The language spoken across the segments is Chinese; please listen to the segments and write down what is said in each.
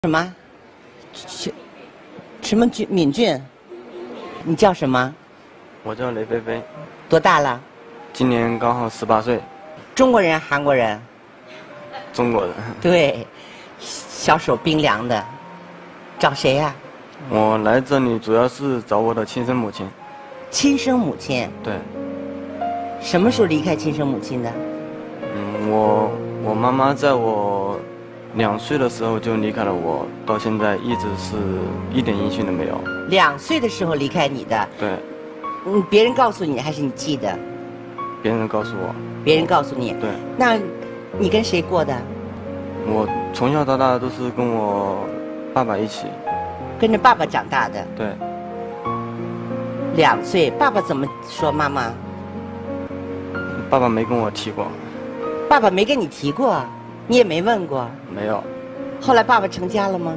什么？什么敏俊？你叫什么？ 我叫雷菲菲， 多大了？ 今年刚好18岁。 中国人、韩国人？ 中国人。 对，小手冰凉的。找谁呀？ 我来这里主要是找我的亲生母亲。 亲生母亲？ 对。 什么时候离开亲生母亲的？ 我妈妈在我2岁的时候就离开了我，到现在一直是一点音讯都没有。 2岁的时候离开你的？ 对。 别人告诉你还是你记得？ 别人告诉我。 别人告诉你？ 对。 那，你跟谁过的？ 我从小到大都是跟我爸爸一起。 跟着爸爸长大的？ 对。 2岁，爸爸怎么说妈妈？ 爸爸没跟我提过。 爸爸没跟你提过？你也没问过？ 没有。 后来爸爸成家了吗？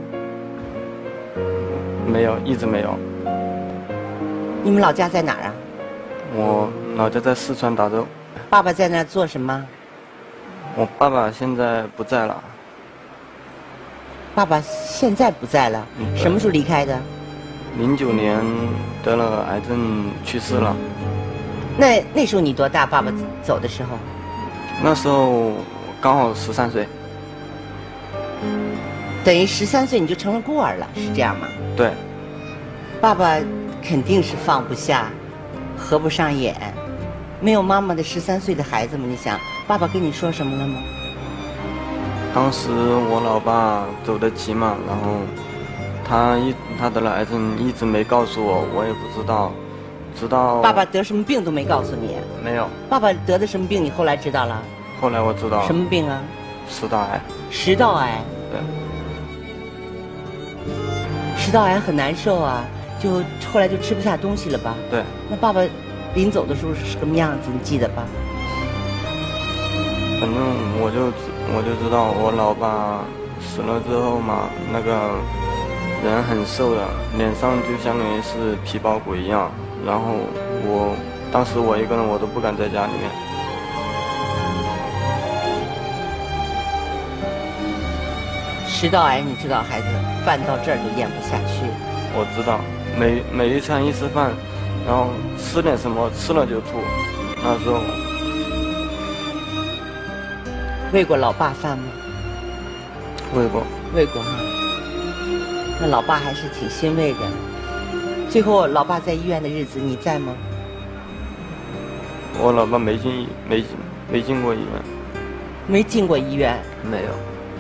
没有，一直没有。 你们老家在哪儿啊？ 我老家在四川达州。 爸爸在那儿做什么？ 我爸爸现在不在了。 爸爸现在不在了？什么时候离开的 ？09年得了癌症去世了。 那时候你多大？爸爸走的时候？ 那时候刚好13岁。 等于13岁你就成了孤儿了，是这样吗？ 对。 爸爸肯定是放不下，合不上眼。没有妈妈的13岁的孩子们，你想，爸爸跟你说什么了吗？ 当时我老爸走得急嘛，然后他得了癌症，一直没告诉我，我也不知道，直到爸爸得什么病都没告诉你？ 没有。 爸爸得的什么病？你后来知道了？ 后来我知道了。 什么病啊？ 食道癌。 食道癌。 对。 食道癌很难受啊，就后来就吃不下东西了吧？ 对。 那爸爸临走的时候是什么样子？你记得吧？ 反正我就知道我老爸死了之后嘛，那个人很瘦的，脸上就相当于是皮包骨一样。然后当时我一个人我都不敢在家里面。 食道癌你知道，孩子饭到这儿都咽不下去。 我知道，每一餐一吃饭，然后吃点什么吃了就吐。那时候喂过老爸饭吗？ 喂过。 喂过哈。那老爸还是挺欣慰的。最后老爸在医院的日子你在吗？ 我老爸没进过医院。 没进过医院？ 没有。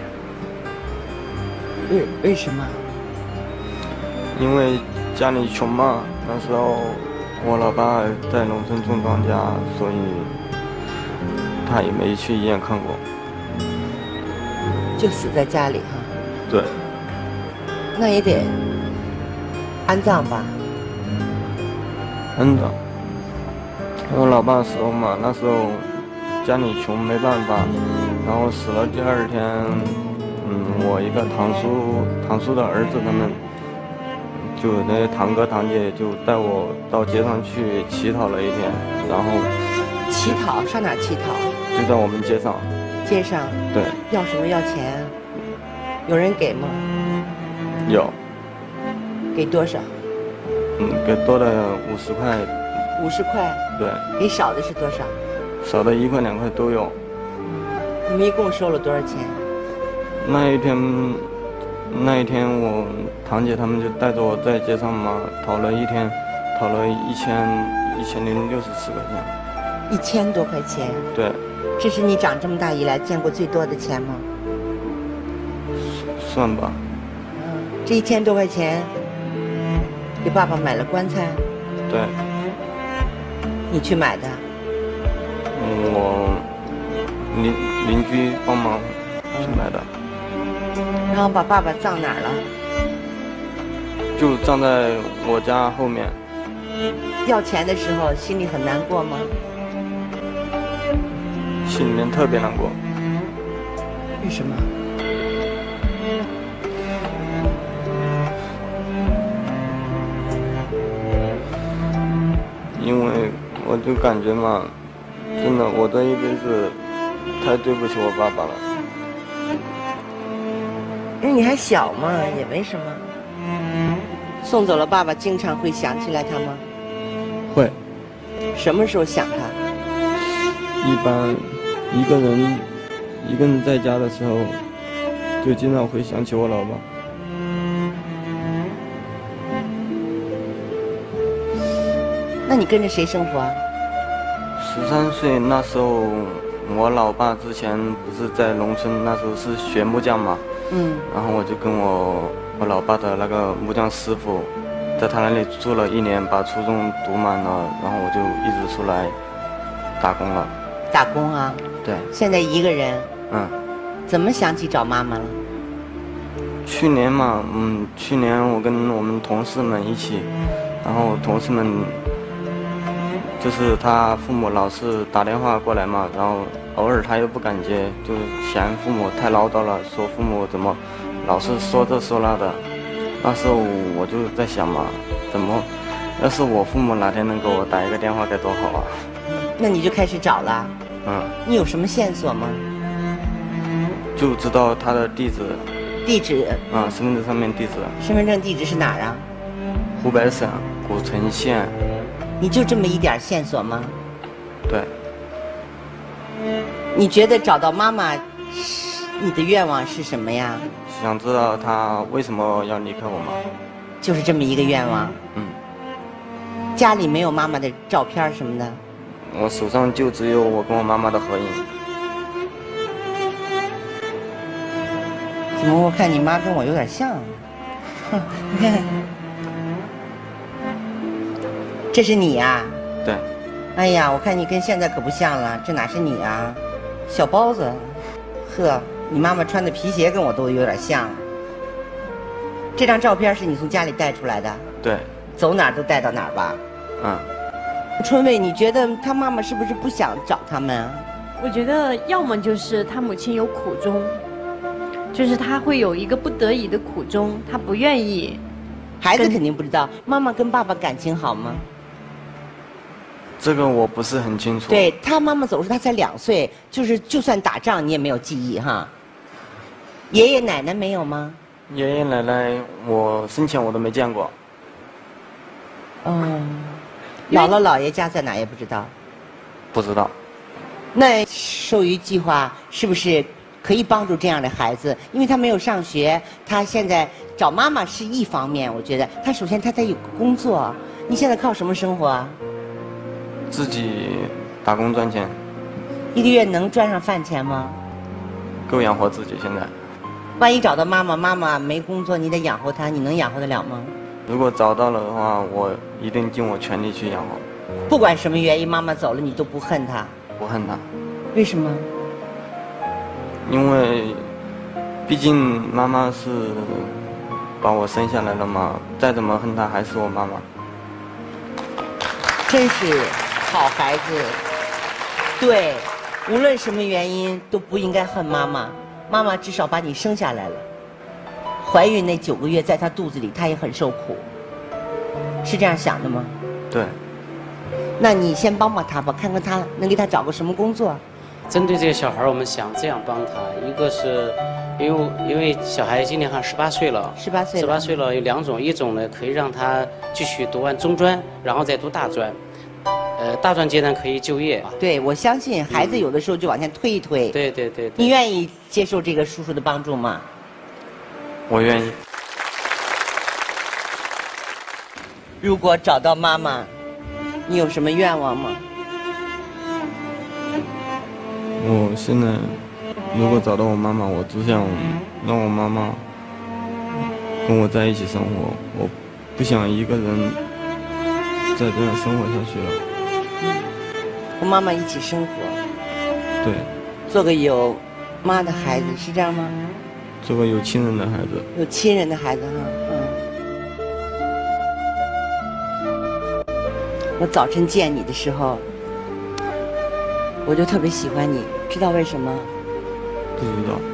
为什么？ 因为家里穷嘛，那时候我老爸在农村种庄稼，所以他也没去医院看过。 就死在家里哈。 对。 那也得安葬吧？ 安葬。我老爸死后嘛，那时候家里穷没办法，然后死了第2天，我一个堂叔的儿子他们，就那些堂哥堂姐就带我到街上去乞讨了1天，然后。 乞讨？上哪乞讨？ 就在我们街上。 街上？ 对。 要什么？要钱啊？有人给吗？ 有。 给多少？ 给多的50块。 50块？ 对。 给少的是多少？ 少的1块2块都有。 你们一共收了多少钱？ 那一天我堂姐他们就带着我在街上嘛，讨了1天，讨了1064块钱。1000 多块钱？ 对。 这是你长这么大以来见过最多的钱吗？ 算吧。 这1000多块钱，给爸爸买了棺材？ 对。 你去买的？ 我邻居帮忙去买的。 然后把爸爸葬哪儿了？ 就葬在我家后面。 要钱的时候心里很难过吗？ 心里面特别难过。 为什么？ 因为我就感觉嘛，真的我这一辈子太对不起我爸爸了。 因为你还小嘛，也没什么。送走了爸爸，经常会想起来他吗？ 会。 什么时候想他？ 一般一个人在家的时候，就经常会想起我老爸。 那你跟着谁生活啊 13岁那时候，我老爸之前不是在农村，那时候是学木匠嘛。然后我就跟我老爸的那个木匠师傅，在他那里住了1年，把初中读满了，然后我就一直出来打工了。 打工啊？ 对。 现在一个人。怎么想起找妈妈了？ 去年嘛，去年我跟我们同事们一起，然后同事们就是他父母老是打电话过来嘛，然后偶尔他又不敢接，就嫌父母太唠叨了，说父母怎么老是说这说那的。那时候我就在想嘛，要是我父母哪天能给我打一个电话该多好啊。 那你就开始找了。你有什么线索吗？ 就知道他的地址。 地址？ 身份证上面地址。 身份证地址是哪儿啊？ 湖北省古城县。 你就这么一点线索吗？ 对。 你觉得找到妈妈，你的愿望是什么呀？ 想知道她为什么要离开我吗？ 就是这么一个愿望。家里没有妈妈的照片什么的？ 我手上就只有我跟我妈妈的合影。 怎么我看你妈跟我有点像？你看。这是你呀？ 对。 哎呀，我看你跟现在可不像了，这哪是你啊？小包子，呵，你妈妈穿的皮鞋跟我都有点像。这张照片是你从家里带出来的？ 对。 走哪儿都带到哪儿吧？春卫，你觉得他妈妈是不是不想找他们啊？ 我觉得要么就是他母亲有苦衷，就是他会有一个不得已的苦衷，他不愿意。 孩子肯定不知道，妈妈跟爸爸感情好吗？ 这个我不是很清楚。 对，他妈妈走时他才2岁，就算打仗你也没有记忆哈。爷爷奶奶没有吗？ 爷爷奶奶我生前我都没见过。 姥姥姥爷家在哪也不知道。 不知道。 那授予计划是不是可以帮助这样的孩子？因为他没有上学，他现在找妈妈是一方面，我觉得他首先他得有工作。你现在靠什么生活啊？ 自己打工赚钱。 1个月能赚上饭钱吗？ 够养活自己现在。 万一找到妈妈，妈妈没工作，你得养活她，你能养活得了吗？ 如果找到了的话，我一定尽我全力去养活。 不管什么原因，妈妈走了，你都不恨她？ 不恨她。 为什么？ 因为毕竟妈妈是把我生下来了嘛，再怎么恨她还是我妈妈。 真是好孩子。对，无论什么原因都不应该恨妈妈，妈妈至少把你生下来了。怀孕那9个月，在她肚子里，她也很受苦，是这样想的吗？ 对。 那你先帮帮她吧，看看她能给她找个什么工作。 针对这个小孩，我们想这样帮他：一个是，因为小孩今年好像18岁了 ，18岁了， 18岁了有2种，一种呢可以让他继续读完中专，然后再读大专，大专阶段可以就业。 对，我相信孩子有的时候就往前推一推。 对。 你愿意接受这个叔叔的帮助吗？ 我愿意。 如果找到妈妈，你有什么愿望吗？ 我现在如果找到我妈妈，我只想让我妈妈跟我在一起生活，我不想一个人再这样生活下去了。 和妈妈一起生活。 对。 做个有妈的孩子，是这样吗？ 做个有亲人的孩子。 有亲人的孩子哈，我早晨见你的时候，我就特别喜欢你，知道为什么？ 不知道。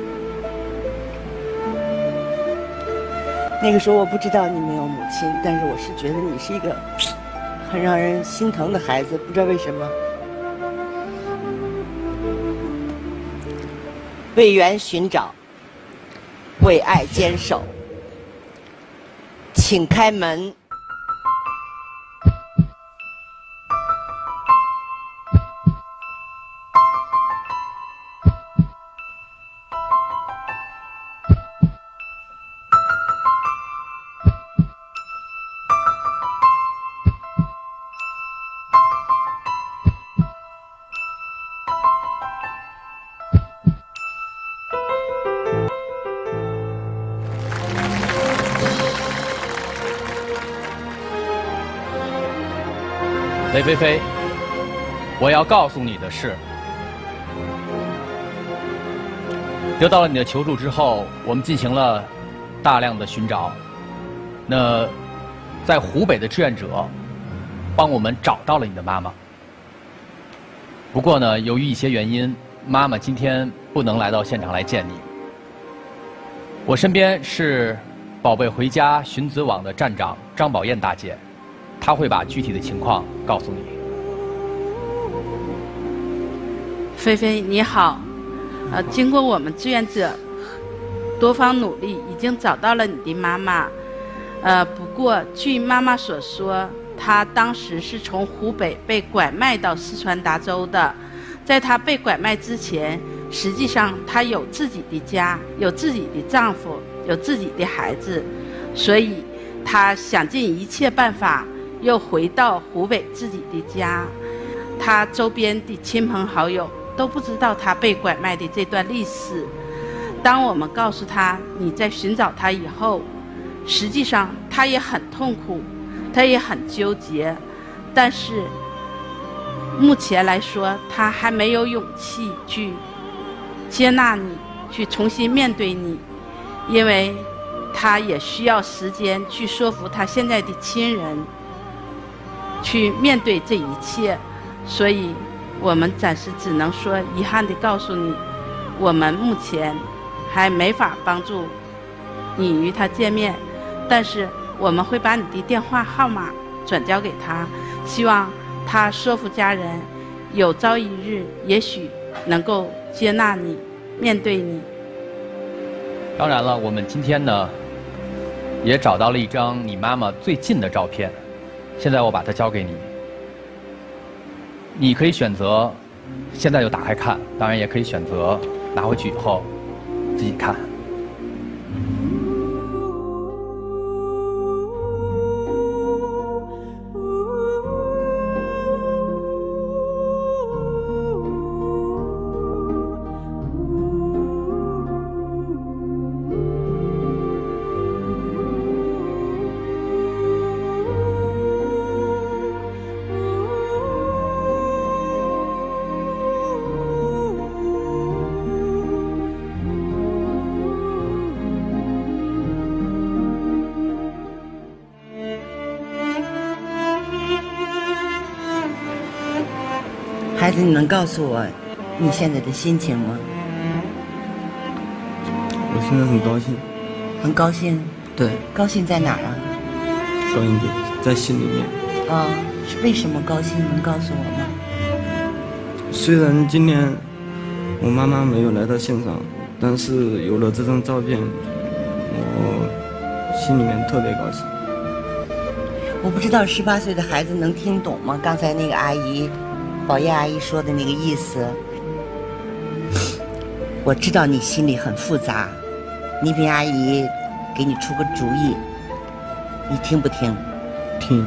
那个时候我不知道你没有母亲，但是我是觉得你是一个很让人心疼的孩子，不知道为什么。为缘寻找， 为爱坚守。请开门。 雷菲菲，我要告诉你的是，得到了你的求助之后，我们进行了大量的寻找。那在湖北的志愿者帮我们找到了你的妈妈。不过呢，由于一些原因，妈妈今天不能来到现场来见你。我身边是宝贝回家寻子网的站长张宝燕大姐。他会把具体的情况告诉你。 菲菲你好，经过我们志愿者多方努力，已经找到了你的妈妈。不过据妈妈所说，她当时是从湖北被拐卖到四川达州的。在她被拐卖之前，实际上她有自己的家，有自己的丈夫，有自己的孩子，所以她想尽一切办法。又回到湖北自己的家，他周边的亲朋好友都不知道他被拐卖的这段历史。当我们告诉他你在寻找他以后，实际上他也很痛苦，他也很纠结，但是目前来说他还没有勇气去接纳你，去重新面对你，因为他也需要时间去说服他现在的亲人去面对这一切，所以我们暂时只能说遗憾地告诉你，我们目前还没法帮助你与他见面，但是我们会把你的电话号码转交给他，希望他说服家人，有朝一日也许能够接纳你，面对你。 当然了，我们今天呢也找到了一张你妈妈最近的照片。现在我把它交给你，你可以选择现在就打开看，当然也可以选择拿回去以后自己看。 孩子，你能告诉我你现在的心情吗？ 我现在很高兴。 很高兴？ 对。 高兴在哪儿啊？ 高兴在心里面。 啊，是为什么高兴？能告诉我吗？ 虽然今天我妈妈没有来到现场，但是有了这张照片，我心里面特别高兴。 我不知道18岁的孩子能听懂吗？刚才那个阿姨。宝燕阿姨说的那个意思，我知道你心里很复杂。倪萍阿姨给你出个主意，你听不听？ 听。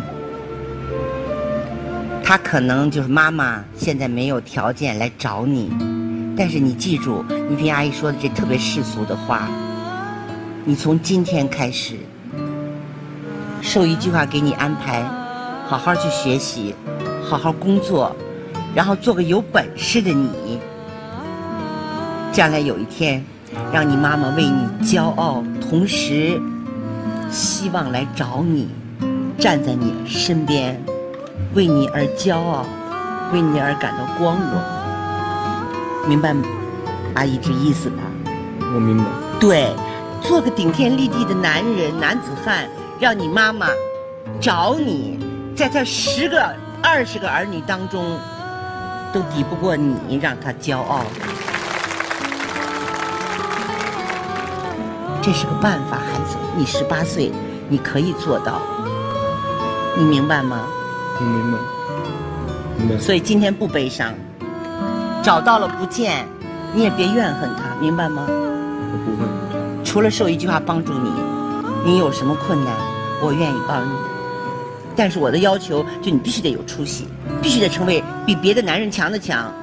她可能就是妈妈现在没有条件来找你，但是你记住倪萍阿姨说的这特别世俗的话，你从今天开始受一句话给你安排，好好去学习，好好工作，然后做个有本事的你，将来有一天让你妈妈为你骄傲，同时希望来找你，站在你身边，为你而骄傲，为你而感到光荣。明白阿姨这意思吧？ 我明白。 对，做个顶天立地的男人，男子汉，让你妈妈找你，在她10个20个儿女当中都抵不过你，让她骄傲。 这是个办法，孩子，你18岁，你可以做到，你明白吗？ 我明白，明白。 所以今天不悲伤，找到了不见，你也别怨恨他，明白吗？ 我不会。 除了说一句话帮助你，你有什么困难，我愿意帮你。但是我的要求就你必须得有出息，必须得成为比别的男人强的强。